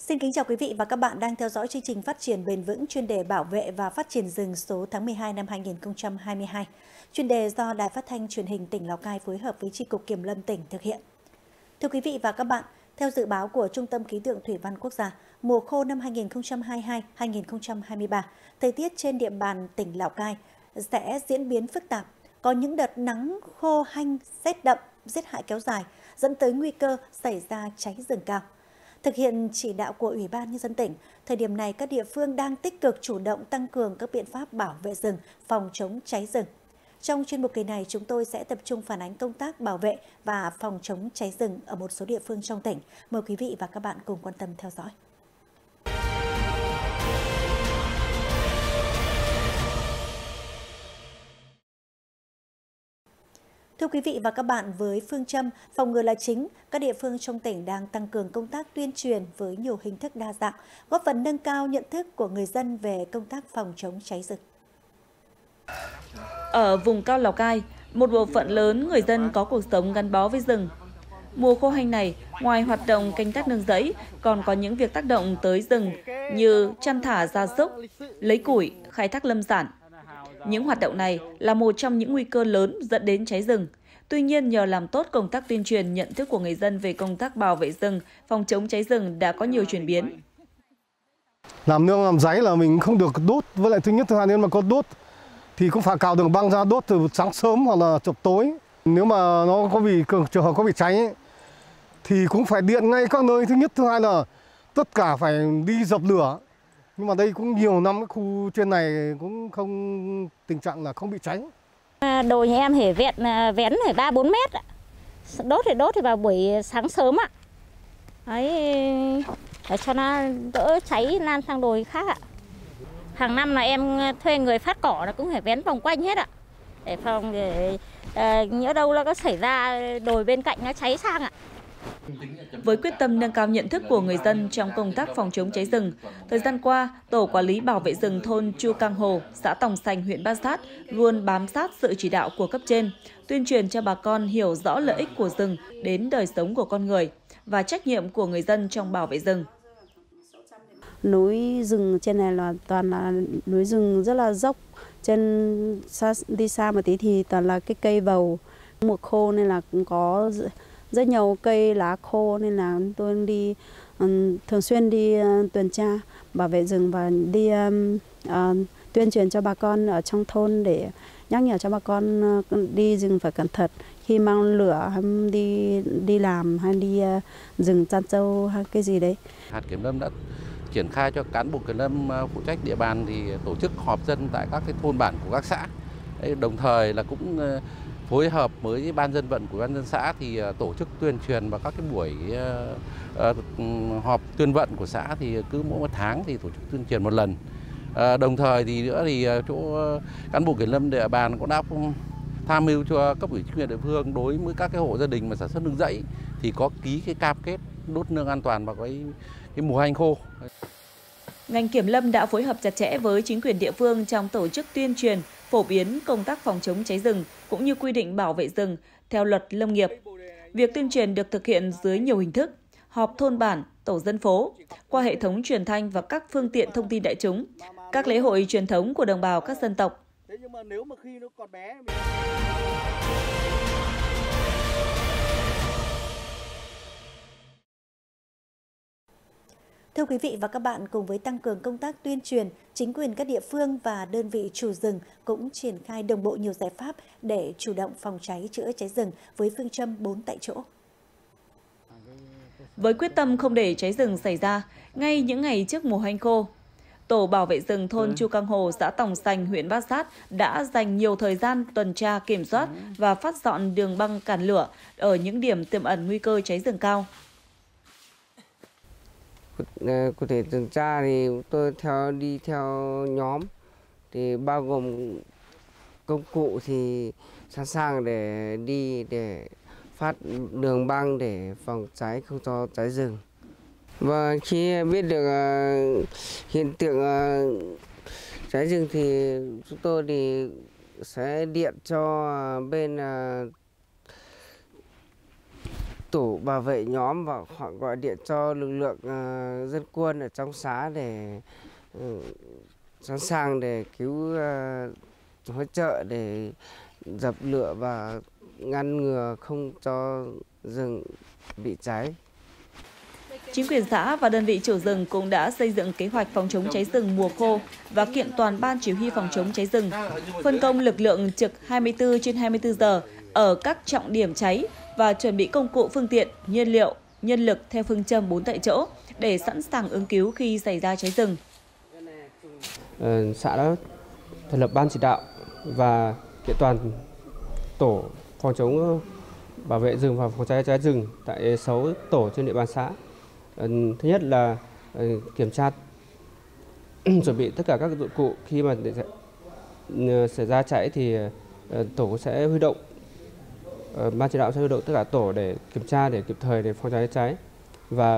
Xin kính chào quý vị và các bạn đang theo dõi chương trình Phát triển bền vững chuyên đề bảo vệ và phát triển rừng số tháng 12 năm 2022. Chuyên đề do Đài Phát thanh Truyền hình tỉnh Lào Cai phối hợp với Chi cục Kiểm lâm tỉnh thực hiện. Thưa quý vị và các bạn, theo dự báo của Trung tâm Khí tượng Thủy văn Quốc gia, mùa khô năm 2022-2023, thời tiết trên địa bàn tỉnh Lào Cai sẽ diễn biến phức tạp, có những đợt nắng khô hanh, rét đậm, rét hại kéo dài, dẫn tới nguy cơ xảy ra cháy rừng cao. Thực hiện chỉ đạo của Ủy ban Nhân dân tỉnh, thời điểm này các địa phương đang tích cực chủ động tăng cường các biện pháp bảo vệ rừng, phòng chống cháy rừng. Trong chuyên mục kỳ này, chúng tôi sẽ tập trung phản ánh công tác bảo vệ và phòng chống cháy rừng ở một số địa phương trong tỉnh. Mời quý vị và các bạn cùng quan tâm theo dõi. Thưa quý vị và các bạn, với phương châm phòng ngừa là chính, các địa phương trong tỉnh đang tăng cường công tác tuyên truyền với nhiều hình thức đa dạng, góp phần nâng cao nhận thức của người dân về công tác phòng chống cháy rừng. Ở vùng cao Lào Cai, một bộ phận lớn người dân có cuộc sống gắn bó với rừng. Mùa khô hanh này, ngoài hoạt động canh tác nương rẫy, còn có những việc tác động tới rừng như chăn thả gia súc, lấy củi, khai thác lâm sản. Những hoạt động này là một trong những nguy cơ lớn dẫn đến cháy rừng. Tuy nhiên, nhờ làm tốt công tác tuyên truyền nhận thức của người dân về công tác bảo vệ rừng, phòng chống cháy rừng đã có nhiều chuyển biến. Làm nương làm giấy là mình không được đốt, với lại thứ nhất thứ hai nếu mà có đốt thì cũng phải cào đường băng ra đốt từ sáng sớm hoặc là chập tối. Nếu mà nó có trường hợp có bị cháy ấy, thì cũng phải điện ngay các nơi. Thứ nhất thứ hai là tất cả phải đi dập lửa. Nhưng mà đây cũng nhiều năm cái khu trên này cũng không tình trạng là không bị cháy. Đồi nhà em thì vén phải 3-4 mét. Đốt thì vào buổi sáng sớm ạ. Đấy, để cho nó đỡ cháy lan sang đồi khác ạ. Hàng năm là em thuê người phát cỏ là cũng phải vén vòng quanh hết ạ. Để phòng nhỡ đâu nó có xảy ra đồi bên cạnh nó cháy sang ạ. Với quyết tâm nâng cao nhận thức của người dân trong công tác phòng chống cháy rừng, thời gian qua, Tổ Quản lý Bảo vệ rừng thôn Chu Cang Hồ, xã Tòng Sành, huyện Bát Sát luôn bám sát sự chỉ đạo của cấp trên, tuyên truyền cho bà con hiểu rõ lợi ích của rừng đến đời sống của con người và trách nhiệm của người dân trong bảo vệ rừng. Núi rừng trên này là toàn là núi rừng rất là dốc, đi xa một tí thì toàn là cái cây bầu. Mùa khô nên là cũng có rất nhiều cây lá khô nên là tôi thường xuyên đi tuần tra bảo vệ rừng và đi tuyên truyền cho bà con ở trong thôn để nhắc nhở cho bà con đi rừng phải cẩn thận khi mang lửa hay đi làm hay đi rừng chăn trâu hay cái gì đấy. Hạt kiểm lâm đã triển khai cho cán bộ kiểm lâm phụ trách địa bàn thì tổ chức họp dân tại các cái thôn bản của các xã. Đồng thời là cũng phối hợp với ban dân vận của ban dân xã thì tổ chức tuyên truyền vào các cái buổi họp tuyên vận của xã thì cứ mỗi một tháng thì tổ chức tuyên truyền một lần. Đồng thời thì nữa thì chỗ cán bộ kiểm lâm địa bàn cũng đã tham mưu cho cấp ủy chính quyền địa phương đối với các cái hộ gia đình mà sản xuất nương rẫy thì có ký cái cam kết đốt nương an toàn vào cái mùa hanh khô. Ngành kiểm lâm đã phối hợp chặt chẽ với chính quyền địa phương trong tổ chức tuyên truyền, phổ biến công tác phòng chống cháy rừng cũng như quy định bảo vệ rừng theo luật lâm nghiệp. Việc tuyên truyền được thực hiện dưới nhiều hình thức: họp thôn bản, tổ dân phố, qua hệ thống truyền thanh và các phương tiện thông tin đại chúng, các lễ hội truyền thống của đồng bào các dân tộc. Thưa quý vị và các bạn, cùng với tăng cường công tác tuyên truyền, chính quyền các địa phương và đơn vị chủ rừng cũng triển khai đồng bộ nhiều giải pháp để chủ động phòng cháy chữa cháy rừng với phương châm 4 tại chỗ. Với quyết tâm không để cháy rừng xảy ra, ngay những ngày trước mùa hanh khô, Tổ bảo vệ rừng thôn Chu Cang Hồ, xã Tòng Sành, huyện Bát Sát đã dành nhiều thời gian tuần tra kiểm soát và phát dọn đường băng cản lửa ở những điểm tiềm ẩn nguy cơ cháy rừng cao. Cụ thể tuần tra thì tôi đi theo nhóm thì bao gồm công cụ thì sẵn sàng để đi để phát đường băng để phòng cháy không cho cháy rừng. Và khi biết được hiện tượng cháy rừng thì chúng tôi thì sẽ điện cho bên tổ bảo vệ nhóm và họ gọi điện cho lực lượng dân quân ở trong xã để sẵn sàng để cứu hỗ trợ để dập lửa và ngăn ngừa không cho rừng bị cháy. Chính quyền xã và đơn vị chủ rừng cũng đã xây dựng kế hoạch phòng chống cháy rừng mùa khô và kiện toàn ban chỉ huy phòng chống cháy rừng, phân công lực lượng trực 24/24 giờ ở các trọng điểm cháy và chuẩn bị công cụ, phương tiện, nhiên liệu, nhân lực theo phương châm 4 tại chỗ để sẵn sàng ứng cứu khi xảy ra cháy rừng. Xã đã thành lập ban chỉ đạo và kiện toàn tổ phòng chống bảo vệ rừng và phòng cháy rừng tại 6 tổ trên địa bàn xã. Thứ nhất là kiểm tra chuẩn bị tất cả các dụng cụ, khi mà xảy ra cháy thì tổ sẽ huy động, ban chỉ đạo sẽ huy động tất cả tổ để kiểm tra, để kịp thời để phòng cháy và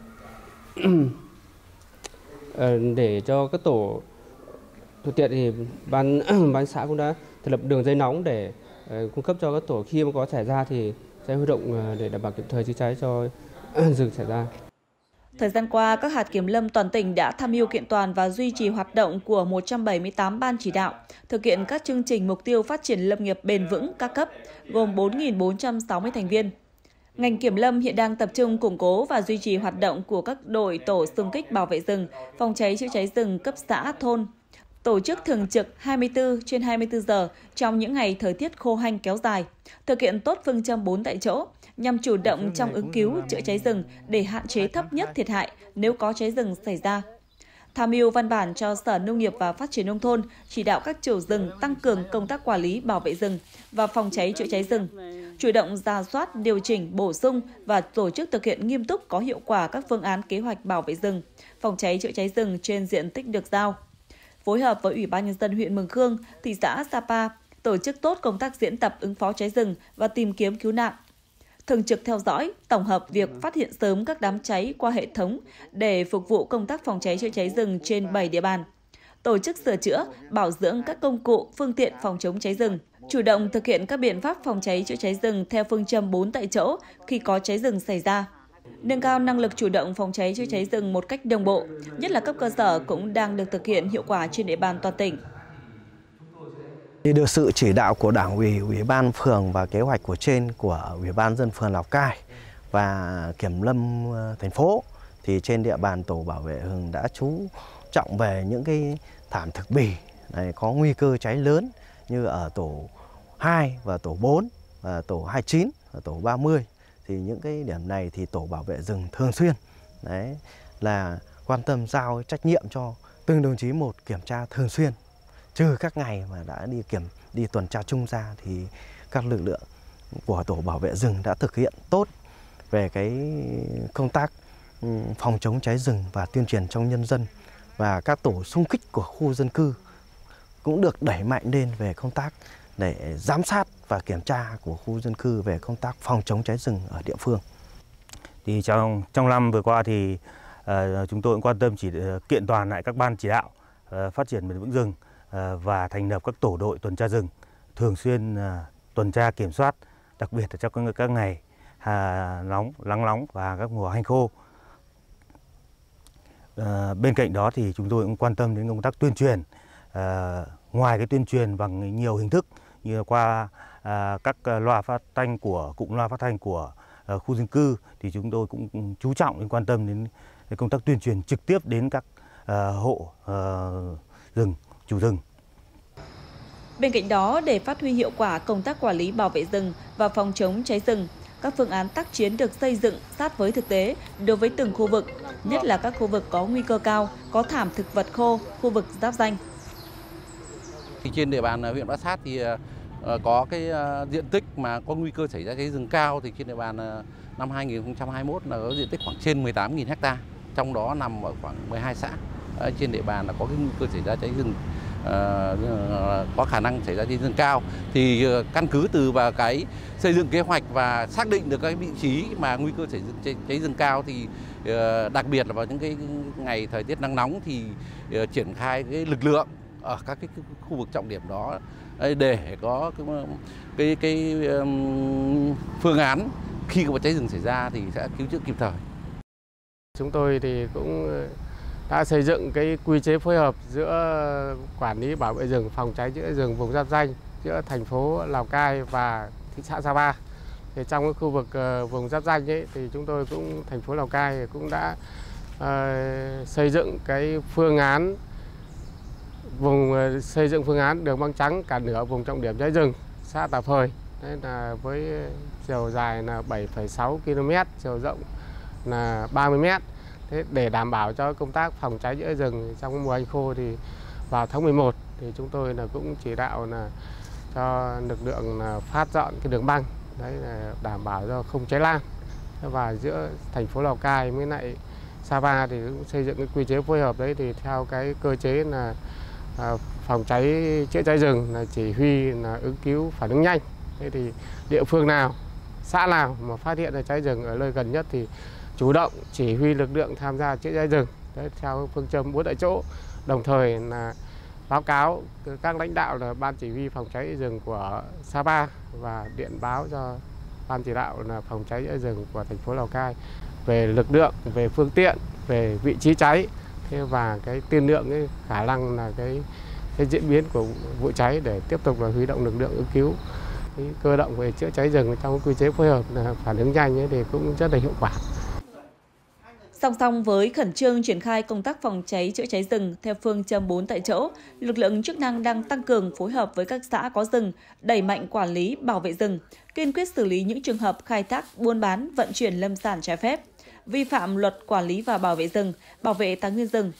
để cho các tổ thuận tiện thì ban xã cũng đã thành lập đường dây nóng để cung cấp cho các tổ, khi mà có xảy ra thì sẽ huy động để đảm bảo kịp thời chữa cháy cho rừng xảy ra. Thời gian qua, các hạt kiểm lâm toàn tỉnh đã tham mưu kiện toàn và duy trì hoạt động của 178 ban chỉ đạo, thực hiện các chương trình mục tiêu phát triển lâm nghiệp bền vững các cấp, gồm 4.460 thành viên. Ngành kiểm lâm hiện đang tập trung củng cố và duy trì hoạt động của các đội tổ xung kích bảo vệ rừng, phòng cháy chữa cháy rừng cấp xã, thôn, tổ chức thường trực 24/24 giờ trong những ngày thời tiết khô hanh kéo dài, thực hiện tốt phương châm 4 tại chỗ, nhằm chủ động trong ứng cứu chữa cháy rừng để hạn chế thấp nhất thiệt hại nếu có cháy rừng xảy ra. Tham mưu văn bản cho Sở Nông nghiệp và Phát triển Nông thôn chỉ đạo các chủ rừng tăng cường công tác quản lý bảo vệ rừng và phòng cháy chữa cháy rừng, chủ động rà soát, điều chỉnh, bổ sung và tổ chức thực hiện nghiêm túc có hiệu quả các phương án kế hoạch bảo vệ rừng, phòng cháy chữa cháy rừng trên diện tích được giao. Phối hợp với Ủy ban Nhân dân huyện Mường Khương, thị xã Sapa, tổ chức tốt công tác diễn tập ứng phó cháy rừng và tìm kiếm cứu nạn. Thường trực theo dõi, tổng hợp việc phát hiện sớm các đám cháy qua hệ thống để phục vụ công tác phòng cháy chữa cháy rừng trên 7 địa bàn. Tổ chức sửa chữa, bảo dưỡng các công cụ, phương tiện phòng chống cháy rừng. Chủ động thực hiện các biện pháp phòng cháy chữa cháy rừng theo phương châm 4 tại chỗ khi có cháy rừng xảy ra. Nâng cao năng lực chủ động phòng cháy chữa cháy rừng một cách đồng bộ, nhất là cấp cơ sở cũng đang được thực hiện hiệu quả trên địa bàn toàn tỉnh. Được sự chỉ đạo của Đảng ủy, Ủy ban phường và kế hoạch của trên của Ủy ban dân phường Lào Cai và Kiểm lâm thành phố, thì trên địa bàn tổ bảo vệ rừng đã chú trọng về những cái thảm thực bì này có nguy cơ cháy lớn như ở tổ 2 và tổ 4 và tổ 29 và tổ 30. Thì những cái điểm này thì tổ bảo vệ rừng thường xuyên là quan tâm giao trách nhiệm cho từng đồng chí một kiểm tra thường xuyên. Trừ các ngày mà đã đi tuần tra chung ra thì các lực lượng của tổ bảo vệ rừng đã thực hiện tốt về cái công tác phòng chống cháy rừng và tuyên truyền trong nhân dân, và các tổ xung kích của khu dân cư cũng được đẩy mạnh lên về công tác để giám sát và kiểm tra của khu dân cư về công tác phòng chống cháy rừng ở địa phương. Thì trong năm vừa qua thì chúng tôi cũng quan tâm chỉ kiện toàn lại các ban chỉ đạo phát triển bền vững rừng và thành lập các tổ đội tuần tra rừng thường xuyên tuần tra kiểm soát, đặc biệt là trong các ngày nắng nóng và các mùa hanh khô. Bên cạnh đó thì chúng tôi cũng quan tâm đến công tác tuyên truyền, ngoài cái tuyên truyền bằng nhiều hình thức như qua các loa phát thanh của cụm loa phát thanh của khu dân cư, thì chúng tôi cũng chú trọng đến quan tâm đến công tác tuyên truyền trực tiếp đến các hộ rừng, chủ rừng. Bên cạnh đó, để phát huy hiệu quả công tác quản lý bảo vệ rừng và phòng chống cháy rừng, các phương án tác chiến được xây dựng sát với thực tế đối với từng khu vực, nhất là các khu vực có nguy cơ cao, có thảm thực vật khô, khu vực giáp ranh. Trên địa bàn huyện Bát Sát thì có cái diện tích mà có nguy cơ xảy ra cháy rừng cao thì trên địa bàn năm 2021 là có diện tích khoảng trên 18.000 ha, trong đó nằm ở khoảng 12 xã trên địa bàn là có cái nguy cơ xảy ra cháy rừng, có khả năng xảy ra cháy rừng cao. Thì căn cứ từ vào cái xây dựng kế hoạch và xác định được cái vị trí mà nguy cơ xảy ra cháy rừng cao, thì đặc biệt là vào những cái ngày thời tiết nắng nóng thì triển khai cái lực lượng ở các cái khu vực trọng điểm đó để có cái phương án khi có cháy rừng xảy ra thì sẽ cứu chữa kịp thời. Chúng tôi thì cũng đã xây dựng cái quy chế phối hợp giữa quản lý bảo vệ rừng, phòng cháy chữa rừng vùng giáp ranh giữa thành phố Lào Cai và thị xã Sapa. Thì trong cái khu vực vùng giáp ranh ấy thì chúng tôi cũng, thành phố Lào Cai cũng đã xây dựng cái phương án xây dựng phương án đường băng trắng cả nửa vùng trọng điểm cháy rừng xã Tà Phời. Đấy là với chiều dài là 7,6 km, chiều rộng là 30 m. Thế để đảm bảo cho công tác phòng cháy chữa rừng trong mùa hanh khô thì vào tháng 11 thì chúng tôi là cũng chỉ đạo là cho lực lượng là phát dọn cái đường băng, đấy là đảm bảo cho không cháy lan. Và giữa thành phố Lào Cai với lại Sapa thì cũng xây dựng cái quy chế phối hợp đấy, thì theo cái cơ chế là phòng cháy chữa cháy rừng là chỉ huy là ứng cứu phản ứng nhanh. Thế thì địa phương nào, xã nào mà phát hiện ra cháy rừng ở nơi gần nhất thì chủ động chỉ huy lực lượng tham gia chữa cháy rừng, đấy, theo phương châm 4 tại chỗ. Đồng thời là báo cáo các lãnh đạo là ban chỉ huy phòng cháy rừng của Sapa và điện báo cho ban chỉ đạo là phòng cháy chữa rừng của thành phố Lào Cai về lực lượng, về phương tiện, về vị trí cháy và cái tiên lượng, cái khả năng là cái diễn biến của vụ cháy để tiếp tục là huy động lực lượng ứng cứu. Cái cơ động về chữa cháy rừng trong quy chế phối hợp là phản ứng nhanh ấy thì cũng rất là hiệu quả. Song song với khẩn trương triển khai công tác phòng cháy chữa cháy rừng theo phương châm 4 tại chỗ, lực lượng chức năng đang tăng cường phối hợp với các xã có rừng, đẩy mạnh quản lý bảo vệ rừng, kiên quyết xử lý những trường hợp khai thác, buôn bán, vận chuyển lâm sản trái phép, vi phạm luật quản lý và bảo vệ rừng, bảo vệ tài nguyên rừng.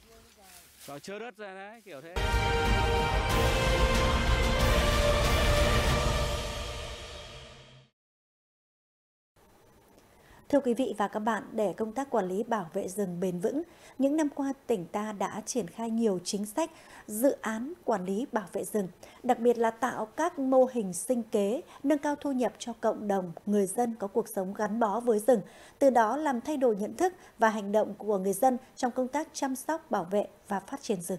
Thưa quý vị và các bạn, để công tác quản lý bảo vệ rừng bền vững, những năm qua tỉnh ta đã triển khai nhiều chính sách, dự án quản lý bảo vệ rừng, đặc biệt là tạo các mô hình sinh kế, nâng cao thu nhập cho cộng đồng, người dân có cuộc sống gắn bó với rừng, từ đó làm thay đổi nhận thức và hành động của người dân trong công tác chăm sóc, bảo vệ và phát triển rừng.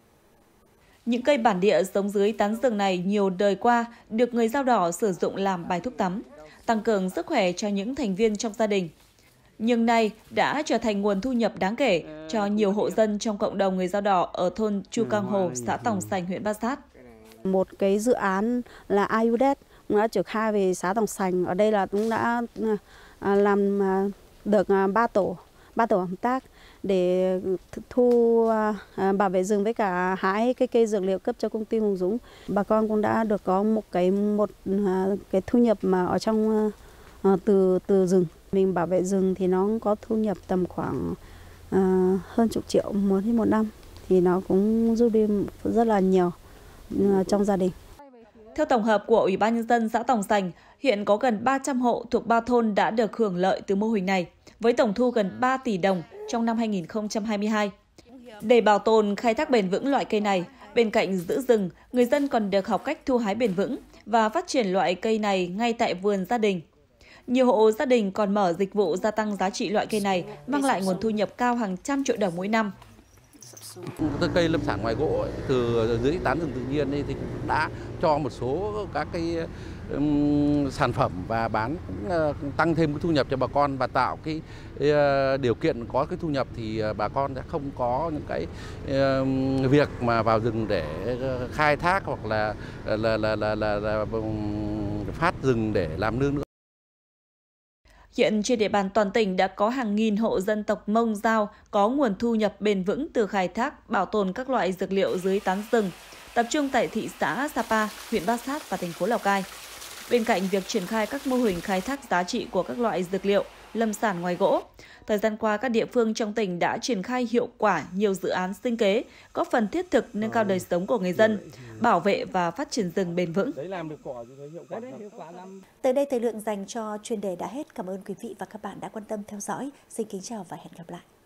Những cây bản địa sống dưới tán rừng này nhiều đời qua được người Dao Đỏ sử dụng làm bài thuốc tắm, tăng cường sức khỏe cho những thành viên trong gia đình. Nhưng nay đã trở thành nguồn thu nhập đáng kể cho nhiều hộ dân trong cộng đồng người Dao Đỏ ở thôn Chu Cang Hồ, xã Tòng Sành, huyện Bát Sát. Một cái dự án là IUDET cũng đã triển khai về xã Tòng Sành. Ở đây là cũng đã làm được 3 tổ hợp tác để thu bảo vệ rừng với cả hái cái cây dược liệu cấp cho công ty Hùng Dũng. Bà con cũng đã được có một cái thu nhập mà ở trong từ rừng. Mình bảo vệ rừng thì nó có thu nhập tầm khoảng hơn chục triệu một năm, thì nó cũng giúp đi rất là nhiều trong gia đình. Theo tổng hợp của Ủy ban Nhân dân xã Tòng Sành, hiện có gần 300 hộ thuộc 3 thôn đã được hưởng lợi từ mô hình này, với tổng thu gần 3 tỷ đồng trong năm 2022. Để bảo tồn khai thác bền vững loại cây này, bên cạnh giữ rừng, người dân còn được học cách thu hái bền vững và phát triển loại cây này ngay tại vườn gia đình. Nhiều hộ gia đình còn mở dịch vụ gia tăng giá trị loại cây này, mang lại nguồn thu nhập cao hàng trăm triệu đồng mỗi năm. Cây lâm sản ngoài gỗ từ dưới tán rừng tự nhiên thì cũng đã cho một số các cái sản phẩm và bán cũng tăng thêm cái thu nhập cho bà con và tạo cái điều kiện có cái thu nhập thì bà con sẽ không có những cái việc mà vào rừng để khai thác hoặc là phát rừng để làm nương nữa. Hiện trên địa bàn toàn tỉnh đã có hàng nghìn hộ dân tộc Mông Dao có nguồn thu nhập bền vững từ khai thác, bảo tồn các loại dược liệu dưới tán rừng, tập trung tại thị xã Sapa, huyện Bát Sát và thành phố Lào Cai. Bên cạnh việc triển khai các mô hình khai thác giá trị của các loại dược liệu, lâm sản ngoài gỗ, thời gian qua các địa phương trong tỉnh đã triển khai hiệu quả nhiều dự án sinh kế, góp phần thiết thực nâng cao đời sống của người dân, bảo vệ và phát triển rừng bền vững. Tới đây thời lượng dành cho chuyên đề đã hết. Cảm ơn quý vị và các bạn đã quan tâm theo dõi. Xin kính chào và hẹn gặp lại.